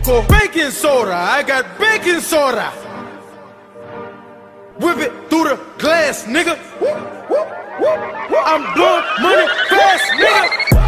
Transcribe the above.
for baking soda. I got baking soda. Whip it through the glass, nigga. I'm blowing money fast, nigga.